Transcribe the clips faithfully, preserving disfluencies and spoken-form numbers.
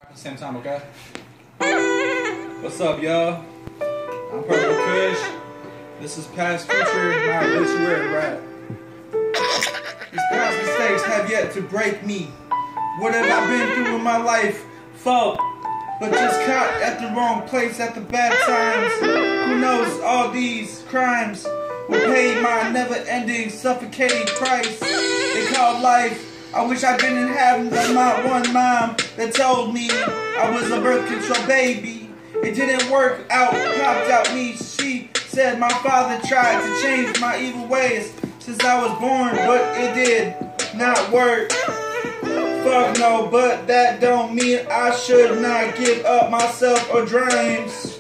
At the same time, okay? What's up, y'all? I'm Purple Kush. This is Past Future, my Obituary rap. These past mistakes have yet to break me. What have I been through in my life? Fault, but just caught at the wrong place at the bad times. Who knows all these crimes will pay my never-ending, suffocating price they call life. I wish I didn't have the my one mom that told me I was a birth control baby. It didn't work out, popped out me. She said my father tried to change my evil ways since I was born, but it did not work. Fuck no, but that don't mean I should not give up myself or dreams.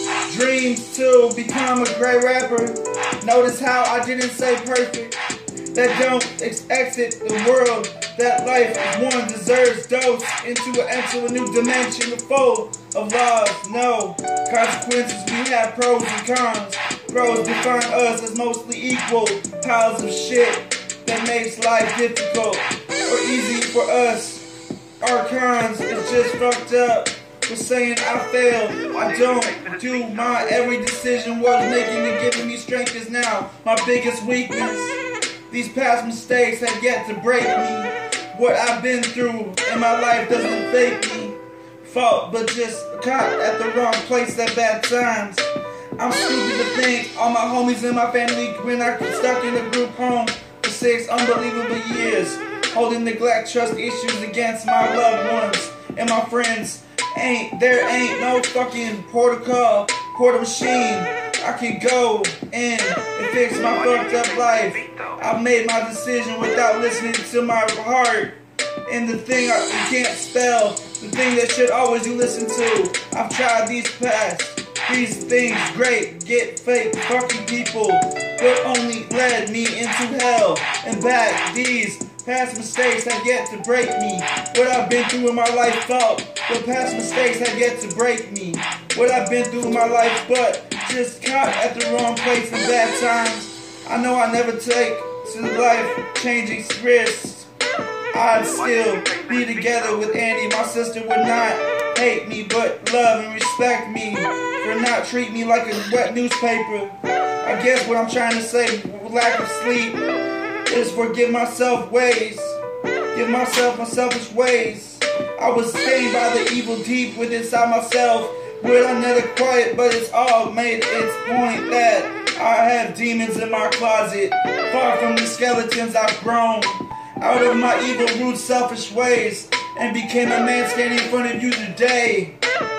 Dreams to become a great rapper. Notice how I didn't say perfect. That don't ex exit the world. That life is one deserves dose into a, into a new dimension full of laws. No consequences. We have pros and cons. Pros define us as mostly equal piles of shit that makes life difficult or easy for us. Our cons is just fucked up. For saying I failed, I don't do my every decision was making and giving me strength is now my biggest weakness. These past mistakes have yet to break me. What I've been through in my life doesn't fake me. Fault, but just caught at the wrong place at bad times. I'm stupid to think all my homies and my family when I got stuck in a group home for six unbelievable years, holding neglect, trust issues against my loved ones and my friends. Ain't there ain't no fucking protocol, portal machine I can go in and fix my fucked up life. I made my decision without listening to my heart. And the thing I can't spell, the thing that should always you listen to. I've tried these past, these things great, get fake fucking people, but only led me into hell and back. These past mistakes have yet to break me. What I've been through in my life fault. The past mistakes have yet to break me. What I've been through in my life, but just caught at the wrong place in bad times. I know I never take to life-changing risks. I'd still be together with Andy. My sister would not hate me, but love and respect me for not treating me like a wet newspaper. I guess what I'm trying to say, lack of sleep, is forgive myself ways, give myself my selfish ways. I was stained by the evil deep within inside myself. Will I never quiet, but it's all made its point that I have demons in my closet, far from the skeletons I've grown out of my evil, rude, selfish ways, and became a man standing in front of you today.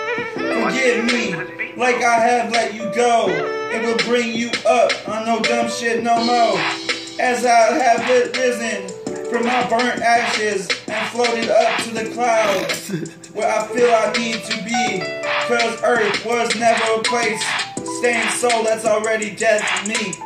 Forgive me, like I have let you go. It will bring you up on no dumb shit no more. As I have risen from my burnt ashes and floated up to the clouds where I feel I need to be, cause earth was never a place, staying soul that's already dead to me.